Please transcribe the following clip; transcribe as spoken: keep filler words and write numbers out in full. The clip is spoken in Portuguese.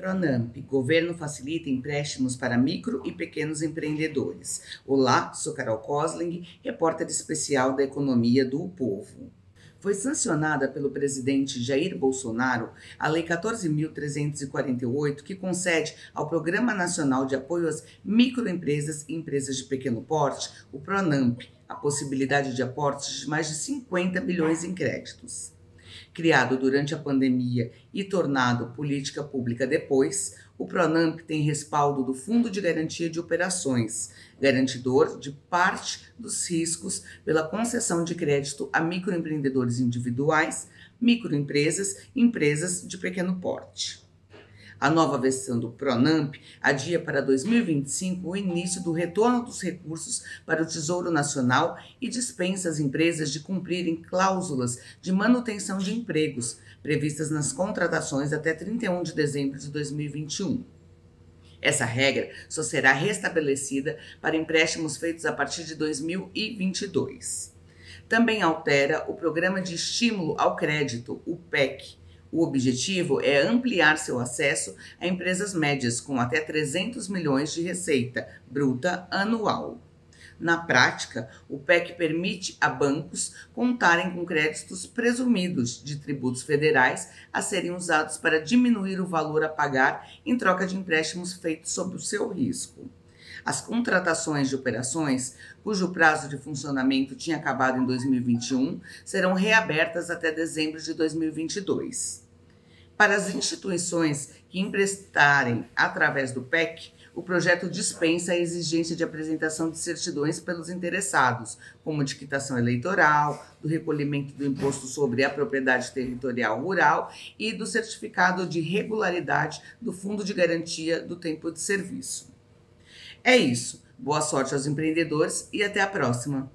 Pronamp, governo facilita empréstimos para micro e pequenos empreendedores. Olá, sou Carol Kosling, repórter especial da Economia do Povo. Foi sancionada pelo presidente Jair Bolsonaro a Lei quatorze mil trezentos e quarenta e oito, que concede ao Programa Nacional de Apoio às Microempresas e Empresas de Pequeno Porte, o Pronamp, a possibilidade de aportes de mais de cinquenta bilhões em créditos. Criado durante a pandemia e tornado política pública depois, o Pronamp tem respaldo do Fundo de Garantia de Operações, garantidor de parte dos riscos pela concessão de crédito a microempreendedores individuais, microempresas e empresas de pequeno porte. A nova versão do Pronamp adia para dois mil e vinte e cinco o início do retorno dos recursos para o Tesouro Nacional e dispensa as empresas de cumprirem cláusulas de manutenção de empregos previstas nas contratações até trinta e um de dezembro de dois mil e vinte e um. Essa regra só será restabelecida para empréstimos feitos a partir de dois mil e vinte e dois. Também altera o Programa de Estímulo ao Crédito, o P E C. O objetivo é ampliar seu acesso a empresas médias com até trezentos milhões de receita bruta anual. Na prática, o P E C permite a bancos contarem com créditos presumidos de tributos federais a serem usados para diminuir o valor a pagar em troca de empréstimos feitos sob o seu risco. As contratações de operações, cujo prazo de funcionamento tinha acabado em dois mil e vinte e um, serão reabertas até dezembro de dois mil e vinte e dois. Para as instituições que emprestarem através do P E C, o projeto dispensa a exigência de apresentação de certidões pelos interessados, como de quitação eleitoral, do recolhimento do imposto sobre a propriedade territorial rural e do certificado de regularidade do Fundo de Garantia do Tempo de Serviço. É isso. Boa sorte aos empreendedores e até a próxima!